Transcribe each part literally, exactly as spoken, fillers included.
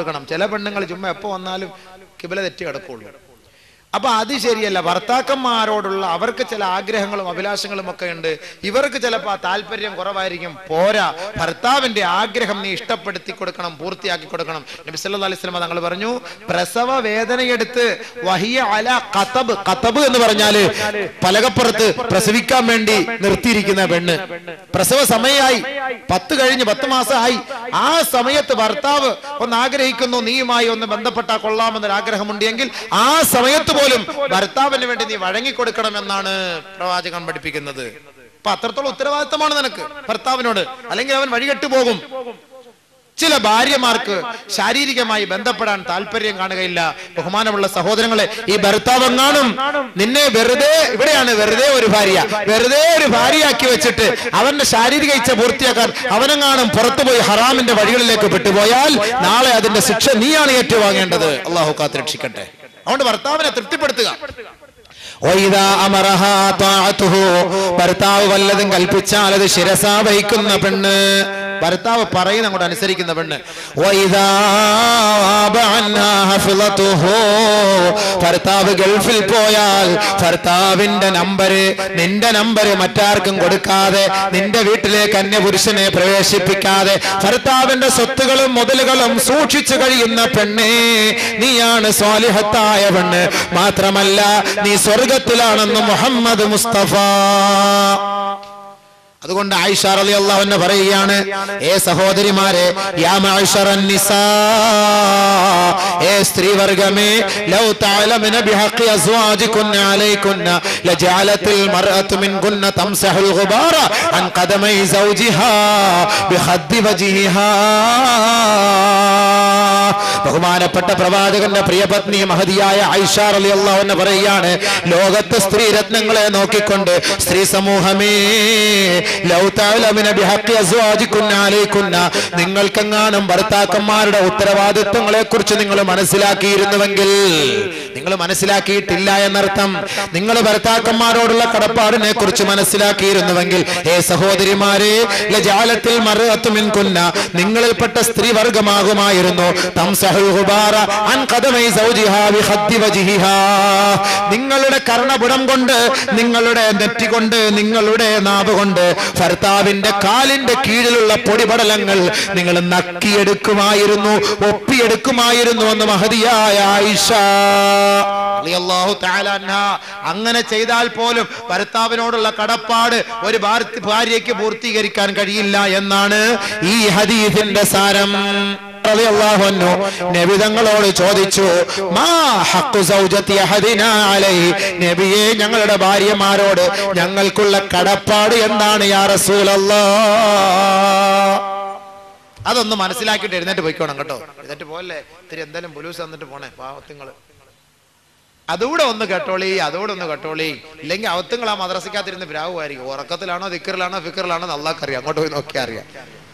കൊടുക്കണം. ചില പെണ്ണുങ്ങൾ ചുമ്മാ എപ്പോ വന്നാലും കിബില തെറ്റി കിടക്കുള്ളൂ. അപ്പൊ അത് ശരിയല്ല. ഭർത്താക്കന്മാരോടുള്ള അവർക്ക് ചില ആഗ്രഹങ്ങളും അഭിലാഷങ്ങളും ഒക്കെ ഉണ്ട്. ഇവർക്ക് ചിലപ്പോൾ താല്പര്യം കുറവായിരിക്കും. പോരാ, ഭർത്താവിന്റെ ആഗ്രഹം നീ ഇഷ്ടപ്പെടുത്തി കൊടുക്കണം, പൂർത്തിയാക്കി കൊടുക്കണം. നബി സല്ലല്ലാഹു അലൈഹി വസല്ലം തങ്ങൾ പറഞ്ഞു, പ്രസവ വേദനയെടുത്ത് വഹിയ അല ഖതബ്, ഖതബ് എന്ന് പറഞ്ഞാല് പലകപ്പുറത്ത് പ്രസവിക്കാൻ വേണ്ടി നിർത്തിയിരിക്കുന്ന പെണ്ണ്, പ്രസവ സമയമായി, പത്ത് കഴിഞ്ഞ് പത്ത് മാസമായി, ആ സമയത്ത് ഭർത്താവ് ഒന്ന് ആഗ്രഹിക്കുന്നു നീയുമായി ഒന്ന് ബന്ധപ്പെട്ടാൽ കൊള്ളാമെന്നൊരു ആഗ്രഹമുണ്ടെങ്കിൽ ആ സമയത്ത് പോലും ഭർത്താവിന് വേണ്ടി നീ വഴങ്ങിക്കൊടുക്കണമെന്നാണ് പ്രവാചകൻ പഠിപ്പിക്കുന്നത്. അപ്പൊ അത്രത്തോളം ഉത്തരവാദിത്തമാണ് നിനക്ക് ഭർത്താവിനോട്, അല്ലെങ്കിൽ അവൻ വഴികെട്ടു പോകും. ചില ഭാര്യമാർക്ക് ശാരീരികമായി ബന്ധപ്പെടാൻ താല്പര്യം കാണുകയില്ല. ബഹുമാനമുള്ള സഹോദരങ്ങളെ, ഈ ഭർത്താവെങ്ങാനും നിന്നെ വെറുതെ, ഇവിടെയാണ് വെറുതെ ഒരു ഭാര്യ, വെറുതെ ഒരു ഭാര്യയാക്കി വെച്ചിട്ട് അവന്റെ ശാരീരിക ഇച്ഛ പൂർത്തിയാക്കാൻ അവനെങ്ങാനും പുറത്തുപോയി ഹറാമിന്റെ വഴികളിലേക്ക് പെട്ടുപോയാൽ നാളെ അതിന്റെ ശിക്ഷ നീയാണ് ഏറ്റുവാങ്ങേണ്ടത്. അള്ളാഹു കാത്തുരക്ഷിക്കട്ടെ. അതുകൊണ്ട് ഭർത്താവിനെ തൃപ്തിപ്പെടുത്തുക. ഭർത്താവ് വല്ലതും കൽപ്പിച്ചാൽ അത് ശിരസാ വഹിക്കുന്ന പെണ്ണ്, ഭർത്താവ് പറയുന്ന അങ്ങോട്ട് അനുസരിക്കുന്ന പെണ്ണ്. ഭർത്താവ് ഗൾഫിൽ പോയാൽ ഭർത്താവിന്റെ നമ്പര്, നിന്റെ നമ്പര് മറ്റാർക്കും കൊടുക്കാതെ, നിന്റെ വീട്ടിലേക്ക് അന്യപുരുഷനെ പ്രവേശിപ്പിക്കാതെ ഭർത്താവിന്റെ സ്വത്തുകളും മുതലുകളും സൂക്ഷിച്ചു കഴിയുന്ന പെണ്ണേ, നീയാണ് സ്വാലിഹത്തായ പെണ്ണ്. മാത്രമല്ല, നീ സ്വർഗത്തിലാണെന്ന് മുഹമ്മദ് മുസ്തഫ. അതുകൊണ്ട് ആയിഷ റളിയല്ലാഹു അൻഹ പറയുകയാണ്, ഏ സഹോദരിമാരെ, യാ മഅ്ശറൻ നിസാ, ഏ സ്ത്രീവർഗമേ, ലൗ തഅലമന ബിഹഖി അസ്വാജികുന്ന അലൈകുന്ന ലജഅലത്തിൽ മർഅതു മിൻകുന്ന തംസഹുൽ ഗുബാറ അൻ ഖദമൈ സൗജിഹാ ബിഖദ്ദി വജ്ഹിഹാ. ബഹുമാനപ്പെട്ട പ്രവാചകന്റെ പ്രിയപത്നി മഹദിയായ ആയിഷ റളിയല്ലാഹു അൻഹ പറയുകയാണ്, ലോകത്തെ സ്ത്രീ രത്നങ്ങളെ നോക്കിക്കൊണ്ട് സ്ത്രീ സമൂഹമേ, ലൗ തഅലമന ബിഹഖി അസ്വാജികുന്ന അലൈകുന്ന, നിങ്ങൾക്കെങ്ങാനും ഭർത്താക്കന്മാരുടെ ഉത്തരവാദിത്വങ്ങളെ കുറിച്ച് നിങ്ങൾ മനസ്സിലാക്കിയിരുന്നുവെങ്കിൽ, നിങ്ങൾ മനസ്സിലാക്കിയിട്ടില്ല എന്നർത്ഥം. നിങ്ങൾ ഭർത്താക്കന്മാരോടുള്ള കടപ്പാടിനെ കുറിച്ച് മനസ്സിലാക്കിയിരുന്നുവെങ്കിൽ, ഏ സഹോദരിമാരെ, ലജഅലത്തിൽ മർഅതു മിൻകുന്ന, നിങ്ങളിൽപ്പെട്ട സ്ത്രീ വർഗമാകുമായിരുന്നു, തംസഹുൽ ഗുബാറ അൻ ഖദമൈ സൗജിഹാ ബിഖദ്ദി വജ്ഹിഹാ, നിങ്ങളുടെ കർണപുടം കൊണ്ട്, നിങ്ങളുടെ നെറ്റി കൊണ്ട്, നിങ്ങളുടെ നാവ് കൊണ്ട് ഭർത്താവിന്റെ കാലിന്റെ കീഴിലുള്ള പൊടിപടലങ്ങൾ നിങ്ങൾ നക്കിയെടുക്കുമായിരുന്നു, ഒപ്പിയെടുക്കുമായിരുന്നു എന്ന് മഹദിയായ ആയിഷ റളിയല്ലാഹു തആല അൻഹ. അങ്ങനെ ചെയ്താൽ പോലും ഭർത്താവിനോടുള്ള കടപ്പാട് ഒരു ഭാര്യയ്ക്ക് പൂർത്തീകരിക്കാൻ കഴിയില്ല എന്നാണ് ഈ ഹദീസിന്റെ സാരം. റളിയല്ലാഹു അൻഹു നബി തങ്ങളോട് ചോദിച്ചു, മാ ഹഖ്ഖു സൗജതി അഹദിനാ അലൈഹി, നബിയേ, ഞങ്ങളുടെ ഭാര്യമാരോട് ഞങ്ങൾക്കുള്ള കടപ്പാട് എന്താണ് യാ റസൂലല്ലാഹ്? അതൊന്ന് മനസ്സിലാക്കിയിട്ട് എഴുന്നേറ്റ് പോയിക്കോണം കേട്ടോ. എഴുന്നേറ്റ് പോകല്ലേ, ഇത്തിരി എന്തായാലും പുലൂസ് തന്നിട്ട് പോണേ പാവത്തുങ്ങള്. അതുകൂടെ ഒന്ന് കേട്ടോളി, അതോടെ ഒന്ന് കേട്ടോളി. ഇല്ലെങ്കിൽ അവത്തുങ്ങൾ ആ മദ്രസയ്ക്കകത്തിരുന്ന് ഭ്രാവുമായിരിക്കും. ഉറക്കത്തിലാണോ ദിക്റിലാണോ ഫിക്റിലാണോ അല്ലാഹ്ക്കറിയാം. അങ്ങോട്ട് പോയി നോക്കിയാ അറിയാം.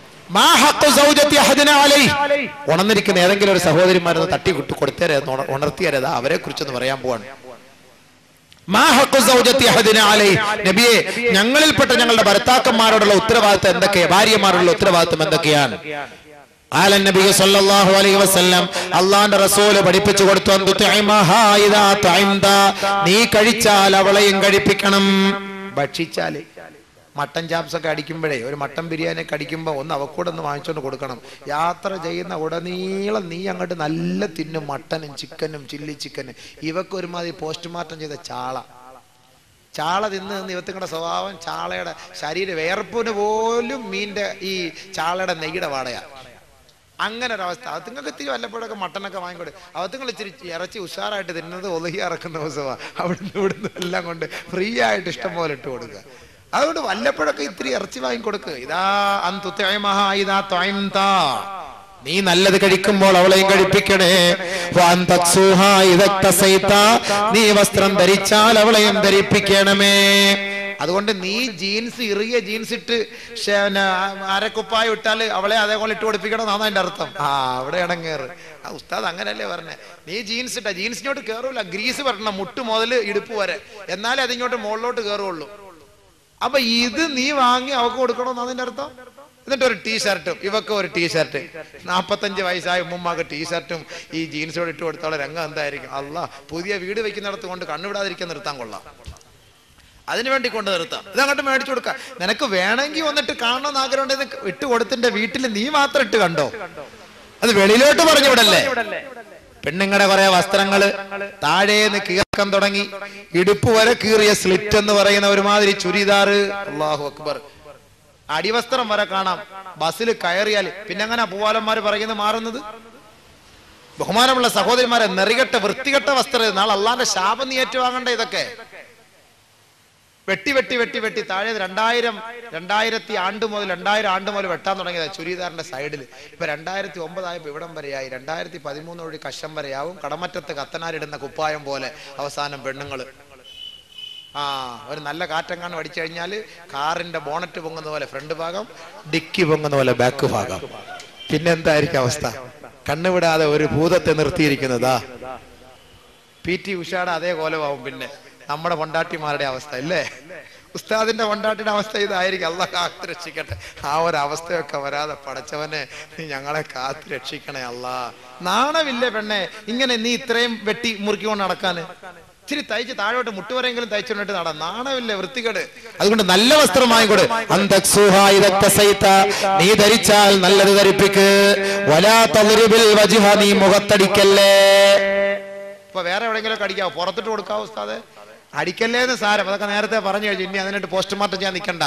ഉണർന്നിരിക്കുന്ന ഏതെങ്കിലും ഒരു സഹോദരിമാരൊന്ന് തട്ടി വിട്ടു കൊടുത്തേരെ, ഉണർത്തിയരേതാ, അവരെ കുറിച്ചൊന്ന് പറയാൻ പോവാണ്. നബിയെ, ഞങ്ങളിൽപ്പെട്ട ഞങ്ങളുടെ ഭർത്താക്കന്മാരോടുള്ള ഉത്തരവാദിത്വം എന്തൊക്കെയാ, ഭാര്യമാരോടുള്ള ഉത്തരവാദിത്വം എന്തൊക്കെയാണ്? ആലൻ നബി സല്ലല്ലാഹു അലൈഹി വസല്ലം അല്ലാഹുവിന്റെ റസൂല് പഠിപ്പിച്ചു കൊടുത്തു, നീ കഴിച്ചാൽ അവളെയും കഴിപ്പിക്കണം. ഭക്ഷിച്ചാല് മട്ടൻ ചാപ്സ് ഒക്കെ അടിക്കുമ്പോഴേ, ഒരു മട്ടൻ ബിരിയാണി ഒക്കെ അടിക്കുമ്പോൾ ഒന്ന് അവക്കൂടെ ഒന്ന് വാങ്ങിച്ചോണ്ട് കൊടുക്കണം. യാത്ര ചെയ്യുന്ന ഉടനീളം നീ അങ്ങോട്ട് നല്ല തിന്നും, മട്ടനും ചിക്കനും ചില്ലി ചിക്കനും. ഇവക്ക് ഒരുമാതിരി പോസ്റ്റ്മോർട്ടം ചെയ്ത ചാള ചാള തിന്ന് നിന്ന് ഇവത്തിങ്ങളുടെ സ്വഭാവം, ചാളയുടെ ശരീര വേർപ്പിന് പോലും മീൻ്റെ ഈ ചാളയുടെ നെയ്യുടെ വാടയാണ്. അങ്ങനെ ഒരവസ്ഥ. അവത്തുങ്ങൾക്ക് ഇത്തിരി വല്ലപ്പോഴൊക്കെ മട്ടനൊക്കെ വാങ്ങിക്കൊടു. അവത്തുങ്ങൾ ഇച്ചിരി ഇറച്ചി ഉഷാറായിട്ട് തിന്നുന്നത് ഒതുകി ഇറക്കുന്ന ദിവസമാണ്. അവിടുന്ന് ഇവിടുന്ന് എല്ലാം കൊണ്ട് ഫ്രീ ആയിട്ട് ഇഷ്ടം പോലെ ഇട്ട് കൊടുക്കുക. അതുകൊണ്ട് വല്ലപ്പോഴൊക്കെ ഇത്തിരി ഇറച്ചി വാങ്ങിക്കൊടുക്കുക. ഇതാ അന്തുതൈമഹ ഇതാ ത്വഇംതാ, നീ നല്ലത് കഴിക്കുമ്പോൾ അവളെയും കഴിപ്പിക്കണേ. നീ വസ്ത്രം ധരിച്ചാൽ അവളെയും ധരിപ്പിക്കണമേ. അതുകൊണ്ട് നീ ജീൻസ് ഇറിയ ജീൻസ് ഇട്ട് അരക്കുപ്പായ ഇട്ടാൽ അവളെ അതേപോലെ ഇട്ട് കൊടുപ്പിക്കണം എന്നാണ് അതിന്റെ അർത്ഥം. ആ അവിടെ ഇടങ്ങേറ്. ആ ഉസ്താദ് അങ്ങനല്ലേ പറഞ്ഞേ, നീ ജീൻസ് ഇട്ട ജീൻസിനോട്ട് കയറൂല, ഗ്രീസ് വരണം മുട്ട് മുതൽ ഇടുപ്പ് വരെ, എന്നാലേ അതിങ്ങോട്ട് മുകളിലോട്ട് കയറുള്ളൂ. അപ്പൊ ഇത് നീ വാങ്ങി അവക്ക് കൊടുക്കണമെന്ന് അതിന്റെ അർത്ഥം. എന്നിട്ട് ഒരു ടീഷർട്ടും, ഇവക്ക് ഒരു ടീഷർട്ട്. നാൽപ്പത്തഞ്ച് വയസ്സായ ഉമ്മാക്ക് ടീഷർട്ടും ഈ ജീൻസോട് ഇട്ട് കൊടുത്തോളം രംഗം എന്തായിരിക്കും? അല്ലാ, പുതിയ വീട് വെക്കുന്നിടത്ത് കൊണ്ട് കണ്ണുവിടാതിരിക്കാൻ നിർത്താൻ കൊള്ളാം, അതിനു വേണ്ടി കൊണ്ട് നിർത്താം. ഇതങ്ങോട്ട് മേടിച്ചു കൊടുക്കാം. നിനക്ക് വേണമെങ്കിൽ വന്നിട്ട് കാണണമെന്ന് ആഗ്രഹം ഉണ്ടെന്ന് ഇട്ട് കൊടുത്തിന്റെ വീട്ടിൽ നീ മാത്രം ഇട്ട് കണ്ടോ, അത് വെളിയിലോട്ട് പറഞ്ഞു വിടല്ലേ. പെണ്ണുങ്ങളുടെ കുറെ വസ്ത്രങ്ങള് താഴേന്ന് കീർക്കം തുടങ്ങി ഇടുപ്പ് വരെ കീറിയ സ്ലിറ്റ് എന്ന് പറയുന്ന ഒരുമാതിരി ചുരിദാറ്, അല്ലാഹു അക്ബർ, അടിവസ്ത്രം വരെ കാണാം. ബസ്സിൽ കയറിയാൽ പിന്നെ അങ്ങനെ പൂവാലന്മാര് പറയുന്നത് മാറുന്നത്. ബഹുമാനമുള്ള സഹോദരിമാരെ, നെറികെട്ട വൃത്തികെട്ട വസ്ത്രം, നാളെ അള്ളാന്റെ ശാപം നീ ഏറ്റുവാങ്ങണ്ട. ഇതൊക്കെ വെട്ടി വെട്ടി വെട്ടി വെട്ടി താഴെ രണ്ടായിരം രണ്ടായിരത്തി ആണ്ട് മുതൽ രണ്ടായിരം ആണ്ട് മുതൽ വെട്ടാൻ തുടങ്ങിയത് ചുരിദാറിന്റെ സൈഡിൽ. ഇപ്പൊ രണ്ടായിരത്തി ഒമ്പതായപ്പോ ഇവിടം വരെയായി. രണ്ടായിരത്തി പതിമൂന്ന് വഴി കശം വരെയാവും. കടമറ്റത്ത് കത്തനാരിടുന്ന കുപ്പായം പോലെ അവസാനം പെണ്ണുങ്ങള്. ആ ഒരു നല്ല കാറ്റെങ്ങാനും അടിച്ചു കഴിഞ്ഞാല് കാറിന്റെ ബോണറ്റ് പൊങ്ങുന്ന പോലെ ഫ്രണ്ട് ഭാഗം, ഡിക്കി പൊങ്ങുന്ന പോലെ ബാക്ക് ഭാഗം. പിന്നെ എന്തായിരിക്കും അവസ്ഥ? കണ്ണുവിടാതെ ഒരു ഭൂതത്തെ നിർത്തിയിരിക്കുന്നതാ. പി ടി ഉഷാടെ അതേ കോലമാവും പിന്നെ നമ്മുടെ പൊണ്ടാട്ടിമാരുടെ അവസ്ഥ അല്ലേ? ഉസ്താദിന്റെ പൊണ്ടാട്ടിയുടെ അവസ്ഥ ഇതായിരിക്കും. അള്ളാഹ് കാത്തു രക്ഷിക്കട്ടെ. ആ ഒരു അവസ്ഥയൊക്കെ വരാതെ പടച്ചവനെ നീ ഞങ്ങളെ കാത്തു രക്ഷിക്കണേ അല്ലാ. നാണമില്ലേ പെണ്ണെ ഇങ്ങനെ നീ ഇത്രയും വെട്ടി മുറുക്കിക്കൊണ്ട് നടക്കാന്? ഇച്ചിരി തയ്ച്ച് താഴോട്ട് മുട്ടുവരെങ്കിലും തയ്ച്ചുകൊണ്ടിട്ട് നട. നാണമില്ലേ, വൃത്തികേട്. അതുകൊണ്ട് നല്ല വസ്ത്രമായി കൂടെ നീ ധരിച്ചാൽ നല്ലത് ധരിപ്പിക്ക്. വലാ തദ്രിബിൽ വജ്ഹ, നീ മുഖത്തടിക്കല്ലേ. ഇപ്പൊ വേറെ എവിടെയെങ്കിലും അടിക്കാവോ? പുറത്തിട്ട് കൊടുക്കാവോ ഉസ്താദെ? അടിക്കല്ലേന്ന് സാരം, അതൊക്കെ നേരത്തെ പറഞ്ഞു കഴിഞ്ഞു. ഇനി അതിനായിട്ട് പോസ്റ്റ്മോർട്ടം ചെയ്യാൻ നിൽക്കണ്ട.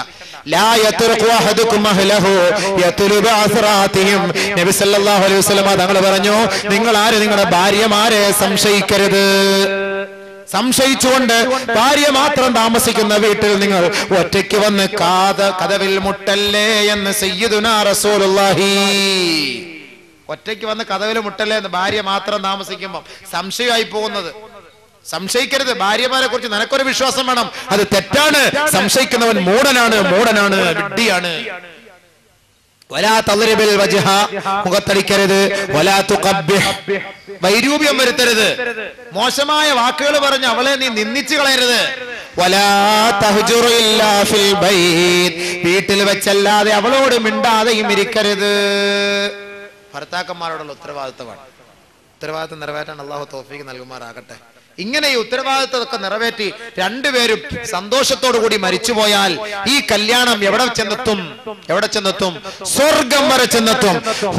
നബി സല്ലല്ലാഹു അലൈഹി വസല്ലം തങ്ങൾ പറഞ്ഞു, നിങ്ങൾ ആര് നിങ്ങളുടെ ഭാര്യമാരെ സംശയിക്കരുത്. സംശയിച്ചുകൊണ്ട് ഭാര്യ മാത്രം താമസിക്കുന്ന വീട്ടിൽ നിങ്ങൾ ഒറ്റയ്ക്ക് വന്ന് കാത കദവിൽ മുട്ടല്ലേ എന്ന് സയ്യിദുനാ റസൂലുള്ളാഹി. ഒറ്റയ്ക്ക് വന്ന് കദവിൽ മുട്ടല്ലേ എന്ന് ഭാര്യ മാത്രം താമസിക്കുമ്പോൾ സംശയമായി പോകുന്നത്. സംശയിക്കരുത്. ഭാര്യമാരെ കുറിച്ച് നിനക്കൊരു വിശ്വാസം വേണം. അത് തെറ്റാണ്. സംശയിക്കുന്നവൻ മൂഢനാണ്, മൂഢനാണ്, വിഡ്ഢിയാണ്. വലാ തദ്രിബിൽ വജ്ഹ, മുഖത്തടിക്കരുത്. വലാ തുഖബ്ബിഹ്, വൈരൂപ്യം വരുത്തരുത്. മോശമായ വാക്കുകൾ പറഞ്ഞ് അവളെ നീ നിന്ദിച്ചു കളയരുത്. വലാ തഹ്ജുർ ഇല്ലാ ഫിൽ ബൈത്ത്, വീട്ടിൽ വെച്ചല്ലാതെ അവളോട് മിണ്ടാതെയും ഇരിക്കരുത്. ഭർത്താക്കന്മാരോടുള്ള ഉത്തരവാദിത്തമാണ്. ഉത്തരവാദിത്തം നിറവേറ്റാൻ അള്ളാഹു തൗഫീഖ് നൽകുമാറാകട്ടെ. ഇങ്ങനെ ഈ ഉത്തരവാദിത്തമൊക്കെ നിറവേറ്റി രണ്ടുപേരും സന്തോഷത്തോടു കൂടി മരിച്ചുപോയാൽ ഈ കല്യാണം എവിടെ ചെന്നെത്തും? എവിടെ ചെന്നെത്തും? സ്വർഗം വരെ ചെന്നെത്തും.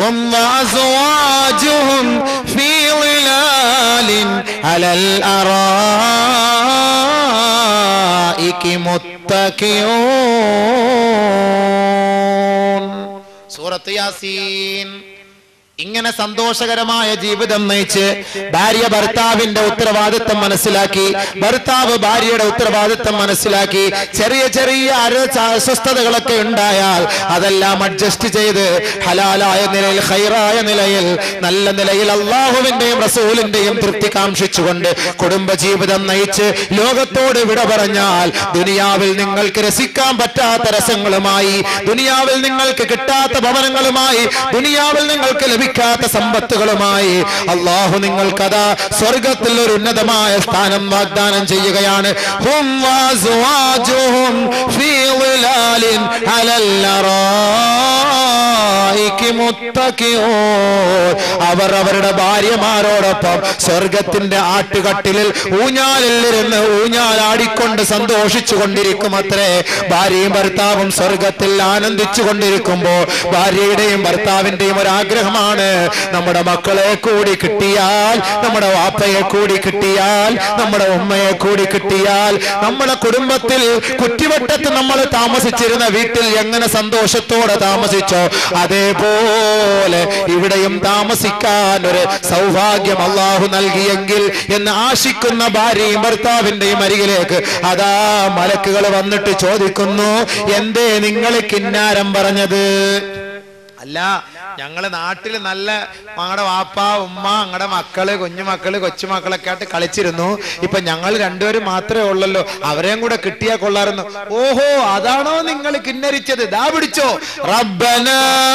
സൂറത്ത് യാസീൻ. ഇങ്ങനെ സന്തോഷകരമായ ജീവിതം നയിച്ച് ഭാര്യ ഭർത്താവിന്റെ ഉത്തരവാദിത്തം മനസ്സിലാക്കി, ഭർത്താവ് ഭാര്യയുടെ ഉത്തരവാദിത്തം മനസ്സിലാക്കി, ചെറിയ ചെറിയ അസ്വസ്ഥതകളൊക്കെ ഉണ്ടായാൽ അതെല്ലാം അഡ്ജസ്റ്റ് ചെയ്ത് ഹലാലായ നിലയിൽ, ഖൈറായ നിലയിൽ, നല്ല നിലയിൽ അള്ളാഹുവിന്റെയും റസൂലിന്റെയും തൃപ്തി കാംക്ഷിച്ചുകൊണ്ട് കുടുംബജീവിതം നയിച്ച് ലോകത്തോട് വിട പറഞ്ഞാൽ ദുനിയാവിൽ നിങ്ങൾക്ക് രസിക്കാൻ പറ്റാത്ത രസങ്ങളുമായി, ദുനിയാവിൽ നിങ്ങൾക്ക് കിട്ടാത്ത ഭവനങ്ങളുമായി, ദുനിയാവിൽ നിങ്ങൾക്ക് ലഭിക്കാത്ത സമ്പത്തുകളുമായി അള്ളാഹു നിങ്ങൾക്കതാ സ്വർഗത്തിൽ ഒരു ഉന്നതമായ സ്ഥാനം വാഗ്ദാനം ചെയ്യുകയാണ്. ഹും വഅസ്വാജുഹും ഫീ ളിലാലിൻ അലൽ അറായികി മുത്തഖിഊൻ. അവർ അവരുടെ ഭാര്യമാരോടൊപ്പം സ്വർഗത്തിന്റെ ആട്ടുകട്ടിലിൽ ഊഞ്ഞാലിൽ ഇരുന്ന് ഊഞ്ഞാലാടിക്കൊണ്ട് സന്തോഷിച്ചു കൊണ്ടിരിക്കും അത്രേ. ഭാര്യയും ഭർത്താവും സ്വർഗത്തിൽ ആനന്ദിച്ചു കൊണ്ടിരിക്കുമ്പോൾ ഭാര്യയുടെയും ഭർത്താവിന്റെയും ഒരാഗ്രഹമാണ്, നമ്മുടെ മക്കളെ കൂടി കിട്ടിയാൽ, നമ്മുടെ വാപ്പയെ കൂടി കിട്ടിയാൽ, നമ്മുടെ ഉമ്മയെ കൂടി കിട്ടിയാൽ, നമ്മുടെ കുടുംബത്തിൽ കുറ്റിവട്ടത്ത് നമ്മൾ താമസിച്ചിരുന്ന വീട്ടിൽ എങ്ങനെ സന്തോഷത്തോടെ താമസിച്ചോ അതേപോലെ ഇവിടെയും താമസിക്കാൻ ഒരു സൗഭാഗ്യം അള്ളാഹു നൽകിയെങ്കിൽ എന്ന് ആശിക്കുന്ന ഭാര്യയും ഭർത്താവിന്റെയും അരികിലേക്ക് അതാ മലക്കുകൾ വന്നിട്ട് ചോദിക്കുന്നു, എന്തേ നിങ്ങൾ കിന്നാരം പറഞ്ഞത്? അല്ല, ഞങ്ങള് നാട്ടില് നല്ല ഞങ്ങളുടെ വാപ്പ ഉമ്മ ഞങ്ങളുടെ മക്കള് കുഞ്ഞുമക്കള് കൊച്ചുമക്കളൊക്കെ ആയിട്ട് കളിച്ചിരുന്നു. ഇപ്പൊ ഞങ്ങൾ രണ്ടുപേരും മാത്രമേ ഉള്ളല്ലോ, അവരെയും കൂടെ കിട്ടിയാ കൊള്ളായിരുന്നു. ഓഹോ, അതാണോ നിങ്ങൾ കിന്നരിച്ചത്? ദാ പിടിച്ചോ. റബ്ബനാ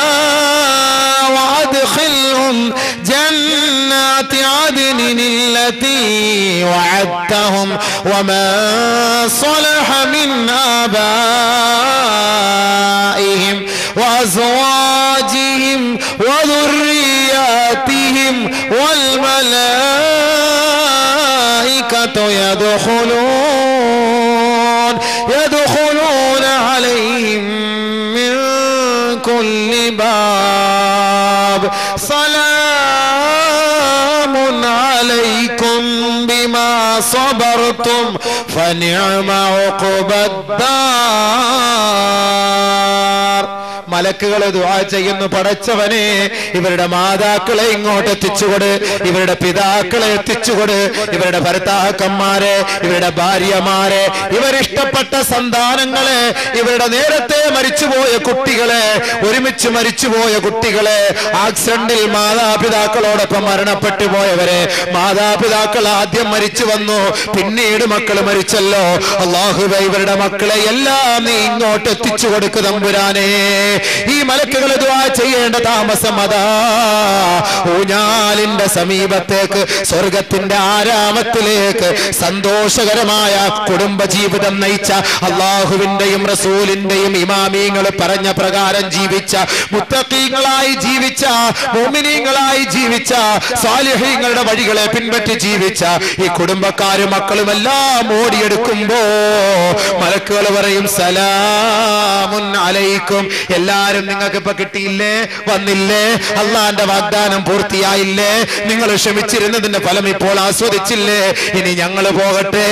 വഅദ്ഖിൽഹും ജന്നാതി അദ്നിൻ അല്ലതി വഅദ്തഹും വമാ സ്വലഹ മിൻ ആബാഇഹിം وأزواجهم وذرياتهم والملائكة يدخلون يدخلون عليهم من كل باب سلام عليكم بما صبرتم فنعم عقبى الدار. മലക്കുകളെ ദുആ ചെയ്യുന്നു, പടച്ചവനെ ഇവരുടെ മാതാക്കളെ ഇങ്ങോട്ട് എത്തിച്ചുകൊട്, ഇവരുടെ പിതാക്കളെ എത്തിച്ചുകൊട്, ഇവരുടെ ഭർത്താക്കന്മാരെ, ഇവരുടെ ഭാര്യമാരെ, ഇവരിഷ്ടപ്പെട്ട സന്താനങ്ങളെ, ഇവരുടെ നേരത്തെ മരിച്ചുപോയ കുട്ടികളെ, ഒരുമിച്ച് മരിച്ചുപോയ കുട്ടികളെ, ആക്സിഡന്റിൽ മാതാപിതാക്കളോടൊപ്പം മരണപ്പെട്ടു പോയവരെ, മാതാപിതാക്കൾ ആദ്യം മരിച്ചു വന്നു, പിന്നീട് മക്കൾ മരിച്ചല്ലോ, അല്ലാഹുവേ ഇവരുടെ മക്കളെ എല്ലാം നീ ഇങ്ങോട്ട് എത്തിച്ചു കൊടുക്കു തമ്പുരാനേ. ഈ മലക്കുകൾ ദുആ ചെയ്യേണ്ട താമസം അതാ ഊഞ്ഞാലിന്റെ സമീപത്തേക്ക്, സ്വർഗത്തിന്റെ ആരാമത്തിലേക്ക് സന്തോഷകരമായ കുടുംബജീവിതം നയിച്ച, അള്ളാഹുവിന്റെയും റസൂലിന്റെയും ഇമാമീങ്ങൾ പറഞ്ഞ പ്രകാരം ജീവിച്ച, മുത്തഖീങ്ങളായി ജീവിച്ച, മുഅ്മിനീങ്ങളായി ജീവിച്ച, സാലിഹീങ്ങളുടെ വഴികളെ പിൻപറ്റി ജീവിച്ച ഈ കുടുംബക്കാരും മക്കളും എല്ലാം ഓടിയെടുക്കുമ്പോ മലക്കുകൾ പറയും സലാമുൻ അലൈക്കും. എല്ലാരും നിങ്ങൾക്ക് ഇപ്പൊ കിട്ടിയില്ലേ, വന്നില്ലേ, അള്ളാന്റെ വാഗ്ദാനം പൂർത്തിയായില്ലേ, നിങ്ങൾ ക്ഷമിച്ചിരുന്നതിന്റെ ഫലം ഇപ്പോൾ ആസ്വദിച്ചില്ലേ, ഇനി ഞങ്ങൾ പോകട്ടെ.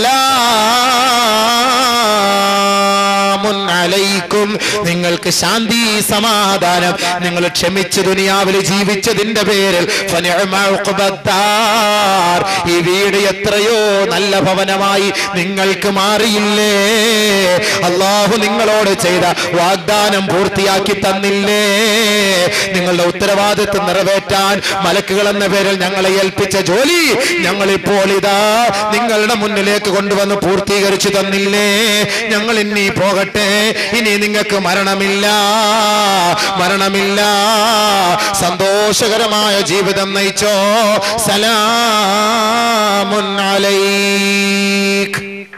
സലാമുൻ അലൈക്കും, നിങ്ങൾക്ക് ശാന്തി സമാധാനം, നിങ്ങൾ ക്ഷമിച്ച് ദുനിയാവിൽ ജീവിച്ചതിന്റെ പേരിൽ ഫനിഅമ ഉഖ്ബദ്ദാർ, ഈ വീട് എത്രയോ നല്ല ഭവനമായി നിങ്ങൾക്ക് മാറിയില്ലേ, അല്ലാഹു നിങ്ങളോട് ചെയ്ത വാഗ്ദാനം പൂർത്തിയാക്കി തന്നില്ലേ, നിങ്ങളുടെ ഉത്തരവാദിത്വം നിറവേറ്റാൻ മലക്കുകൾ എന്ന പേരിൽ ഞങ്ങളെ ഏൽപ്പിച്ച ജോലി ഞങ്ങളിപ്പോൾ ഇതാ നിങ്ങളുടെ മുന്നിലേക്ക് കൊണ്ടുവന്ന് പൂർത്തീകരിച്ചു തന്നില്ലേ, ഞങ്ങൾ ഇനി പോകട്ടെ, ഇനി നിങ്ങൾക്ക് മരണമില്ല, മരണമില്ല, സന്തോഷകരമായ ജീവിതം നയിച്ചോ. സലാമുൻ അലൈക്.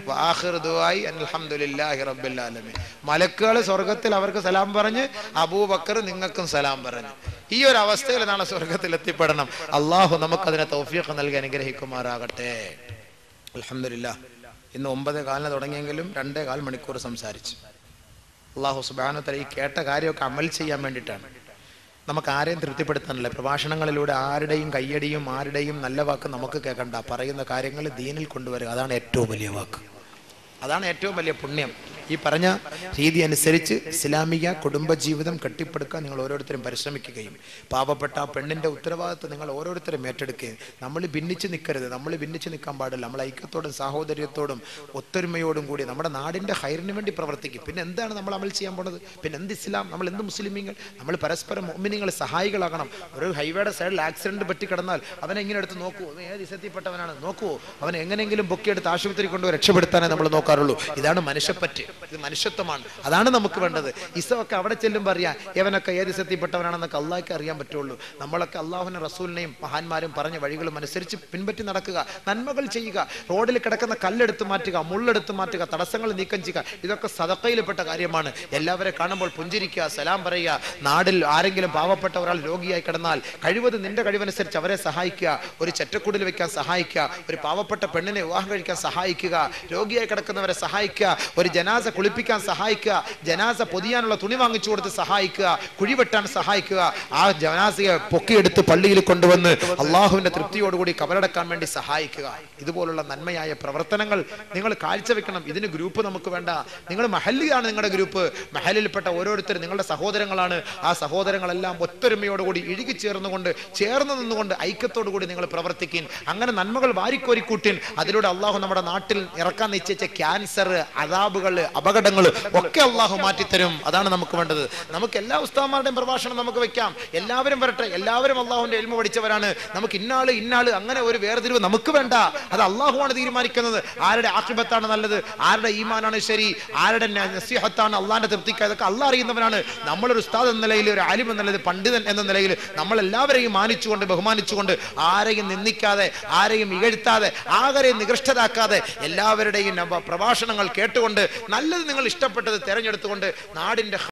മലക്കുകൾ സ്വർഗത്തിൽ അവർക്ക് സലാം പറഞ്ഞ്, അബൂബക്കർ നിങ്ങൾക്കും സലാം പറഞ്ഞു. ഈ ഒരു അവസ്ഥയിൽ നാളെ സ്വർഗത്തിൽ എത്തിപ്പെടണം. അള്ളാഹു നമുക്കതിനെ തൗഫീഖ് നൽകി അനുഗ്രഹിക്കുമാറാകട്ടെ. അൽഹംദുലില്ലാഹ്, ഇന്ന് ഒമ്പത് കാലിന് തുടങ്ങിയെങ്കിലും രണ്ടേ കാൽ മണിക്കൂർ സംസാരിച്ചു. അള്ളാഹു സുബ്ഹാനഹു വ തആല ഈ കേട്ട കാര്യമൊക്കെ അമൽ ചെയ്യാൻ വേണ്ടിയിട്ടാണ്. നമുക്ക് ആരെയും തൃപ്തിപ്പെടുത്താനല്ല. പ്രഭാഷണങ്ങളിലൂടെ ആരുടെയും കയ്യടിയും ആരുടെയും നല്ല വാക്ക് നമുക്ക് കേൾക്കണ്ട. പറയുന്ന കാര്യങ്ങൾ ദീനിൽ കൊണ്ടുവരിക, അതാണ് ഏറ്റവും വലിയ വാക്ക്, അതാണ് ഏറ്റവും വലിയ പുണ്യം. ഈ പറഞ്ഞ രീതി അനുസരിച്ച് ഇസ്ലാമിക കുടുംബജീവിതം കെട്ടിപ്പടുക്കാൻ നിങ്ങൾ ഓരോരുത്തരും പരിശ്രമിക്കുകയും പാവപ്പെട്ട ആ പെണ്ണിൻ്റെ ഉത്തരവാദിത്വം നിങ്ങൾ ഓരോരുത്തരും ഏറ്റെടുക്കുകയും, നമ്മൾ ഭിന്നിച്ച് നിൽക്കരുത്, നമ്മൾ ഭിന്നിച്ച് നിൽക്കാൻ പാടില്ല. നമ്മൾ ഐക്യത്തോടും സാഹോദര്യത്തോടും ഒത്തൊരുമയോടും കൂടി നമ്മുടെ നാടിൻ്റെ ഹൈറിന് വേണ്ടി പ്രവർത്തിക്കും. പിന്നെ എന്താണ് നമ്മൾ അമൽ ചെയ്യാൻ പോണത്? പിന്നെ എന്ത് ഇസ്ലാം? നമ്മൾ എന്ത് മുസ്ലിമീങ്ങൾ? നമ്മൾ പരസ്പരം മുഅ്മിനീങ്ങൾ സഹായികളാകണം. ഒരു ഹൈവേയുടെ സൈഡിൽ ആക്സിഡന്റ് പറ്റി കിടന്നാൽ അവനെ എങ്ങനെ എടുത്ത് നോക്കുവോ? അവൻ ഏത് ഇസത്തിൽപ്പെട്ടവനാണ് നോക്കുവോ? അവൻ എങ്ങനെയെങ്കിലും പൊക്കിയെടുത്ത് ആശുപത്രി കൊണ്ടുപോയി രക്ഷപ്പെടുത്താനേ നമ്മൾ നോക്കാറുള്ളൂ. ഇതാണ് മനുഷ്യപ്പറ്റ്, ഇത് മനുഷ്യത്വമാണ്, അതാണ് നമുക്ക് വേണ്ടത്. ഇസമൊക്കെ അവിടെ ചെല്ലുമ്പോൾ അറിയാം ഇവനൊക്കെ ഏത് ഇസത്തിൽപ്പെട്ടവനാണെന്നൊക്കെ അള്ളാഹ്ക്ക് അറിയാൻ പറ്റുള്ളൂ. നമ്മളൊക്കെ അള്ളാഹുവിനെ റസൂലിനെയും മഹാന്മാരും പറഞ്ഞ വഴികളും അനുസരിച്ച് പിൻപറ്റി നടക്കുക, നന്മകൾ ചെയ്യുക, റോഡിൽ കിടക്കുന്ന കല്ലെടുത്ത് മാറ്റുക, മുള്ളെടുത്ത് മാറ്റുക, തടസ്സങ്ങൾ നീക്കം ചെയ്യുക, ഇതൊക്കെ സദഖയിൽപ്പെട്ട കാര്യമാണ്. എല്ലാവരെ കാണുമ്പോൾ പുഞ്ചിരിക്കുക, സലാം പറയുക. നാടിൽ ആരെങ്കിലും പാവപ്പെട്ട ഒരാൾ രോഗിയായി കിടന്നാൽ കഴിവത് നിന്റെ കഴിവനുസരിച്ച് അവരെ സഹായിക്കുക, ഒരു ചെറ്റക്കൂടിൽ വെക്കാൻ സഹായിക്കുക, ഒരു പാവപ്പെട്ട പെണ്ണിനെ വിവാഹം കഴിക്കാൻ സഹായിക്കുക, രോഗിയായി കിടക്കുന്നവരെ സഹായിക്കുക, ഒരു ജനാസ കുളിപ്പിക്കാൻ സഹായിക്കുക, ജനാസ പൊതിയാനുള്ള തുണി വാങ്ങിച്ചു കൊടുത്ത് സഹായിക്കുക, കുഴിവെട്ടാൻ സഹായിക്കുക, ആ ജനാസയെ പൊക്കിയെടുത്ത് പള്ളിയിൽ കൊണ്ടുവന്ന് അള്ളാഹുവിന്റെ തൃപ്തിയോടുകൂടി കബറടക്കാൻ വേണ്ടി സഹായിക്കുക. ഇതുപോലുള്ള നന്മയായ പ്രവർത്തനങ്ങൾ നിങ്ങൾ കാഴ്ചവെക്കണം. ഇതിന് ഗ്രൂപ്പ് നമുക്ക് വേണ്ട. നിങ്ങൾ മഹല്ലിയാണ് നിങ്ങളുടെ ഗ്രൂപ്പ്. മഹലിൽപ്പെട്ട ഓരോരുത്തരും നിങ്ങളുടെ സഹോദരങ്ങളാണ്. ആ സഹോദരങ്ങളെല്ലാം ഒത്തൊരുമയോടുകൂടി ഇഴുകി ചേർന്നുകൊണ്ട് ചേർന്ന് നിന്നുകൊണ്ട് ഐക്യത്തോടുകൂടി നിങ്ങൾ പ്രവർത്തിക്കും. അങ്ങനെ നന്മകൾ വാരിക്കോരിക്കൂട്ടിൻ. അതിലൂടെ അള്ളാഹു നമ്മുടെ നാട്ടിൽ ഇറക്കാൻ നിശ്ചയിച്ച ക്യാൻസർ, അദാബുകൾ, അപകടങ്ങൾ ഒക്കെ അള്ളാഹു മാറ്റിത്തരും. അതാണ് നമുക്ക് വേണ്ടത്. നമുക്ക് എല്ലാ ഉസ്താദന്മാരുടെയും പ്രഭാഷണം നമുക്ക് വെക്കാം, എല്ലാവരും വരട്ടെ, എല്ലാവരും അള്ളാഹുവിന്റെ ഇൽമ പഠിച്ചവരാണ്. നമുക്ക് ഇന്നാള് ഇന്നാള് അങ്ങനെ ഒരു വേർതിരിവ് നമുക്ക് വേണ്ട. അത് അള്ളാഹുവാണ് തീരുമാനിക്കുന്നത്. ആരുടെ ആഖിബത്താണ് നല്ലത്, ആരുടെ ഈമാനാണ് ശരി, ആരുടെ നസീഹത്താണ് അള്ളാഹിന്റെ തൃപ്തിക്ക്, അതൊക്കെ അള്ളാഹ് അറിയുന്നവനാണ്. നമ്മളൊരു ഉസ്താദ് എന്ന നിലയിൽ, ഒരു ആലിം എന്ന നിലയിൽ, പണ്ഡിതൻ എന്ന നിലയിൽ നമ്മളെല്ലാവരെയും മാനിച്ചുകൊണ്ട് ബഹുമാനിച്ചുകൊണ്ട് ആരെയും നിന്ദിക്കാതെ, ആരെയും ഇകഴ്ത്താതെ, ആരെയും നികൃഷ്ടരാക്കാതെ എല്ലാവരുടെയും പ്രഭാഷണങ്ങൾ കേട്ടുകൊണ്ട് നല്ലത് നിങ്ങൾ ഇഷ്ടപ്പെട്ടത് തിരഞ്ഞെടുത്തുകൊണ്ട് നാടിന്റെ